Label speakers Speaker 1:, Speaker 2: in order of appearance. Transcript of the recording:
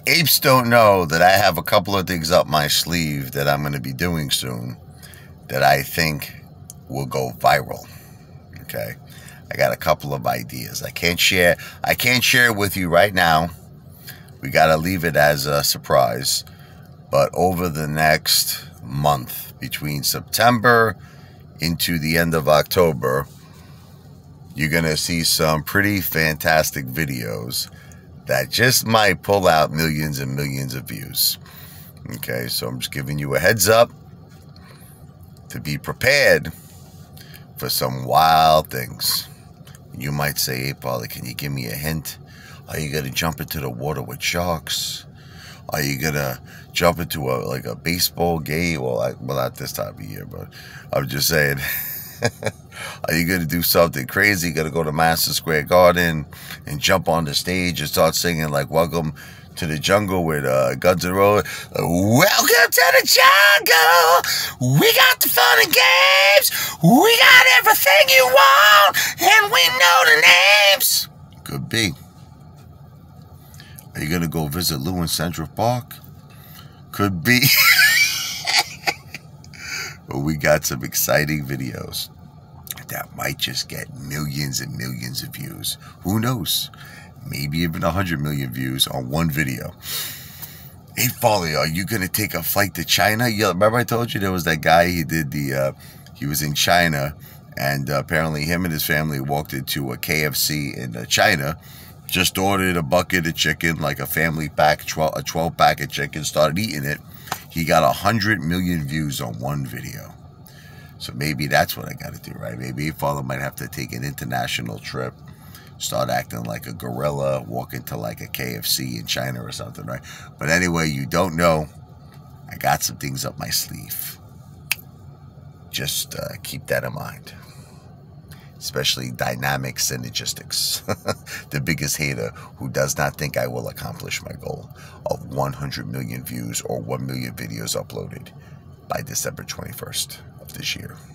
Speaker 1: apes don't know that I have a couple of things up my sleeve that I'm going to be doing soon that I think will go viral. Okay, I got a couple of ideas. I can't share it with you right now. We got to leave it as a surprise. But over the next month, between September into the end of October, you're going to see some pretty fantastic videos that just might pull out millions and millions of views. Okay, so I'm just giving you a heads up to be prepared for some wild things. You might say, Apefather, can you give me a hint? Are you going to jump into the water with sharks? Are you going to jump into a baseball game? Well, not this time of year, but I'm just saying, are you going to do something crazy? Going to go to Madison Square Garden and jump on the stage and start singing like Welcome to the Jungle with Guns N' Roses? Welcome to the jungle. We got the fun and games. We got everything you want. And we know the names. Could be. Are you going to go visit Lou in Central Park? Could be. But we got some exciting videos that might just get millions and millions of views. Who knows? Maybe even 100 million views on one video. Apefather, are you going to take a flight to China? Yeah, remember I told you there was that guy, he was in China, and apparently him and his family walked into a KFC in China, just ordered a bucket of chicken, like a family pack, a 12-pack of chicken, started eating it. He got 100 million views on one video. So maybe that's what I got to do, right? Maybe Apefather might have to take an international trip, start acting like a gorilla, walk into like a KFC in China or something, right? But anyway, you don't know. I got some things up my sleeve. Just keep that in mind. Especially dynamic synergistics. The biggest hater who does not think I will accomplish my goal of 100 million views or 1 million videos uploaded by December 21st of this year.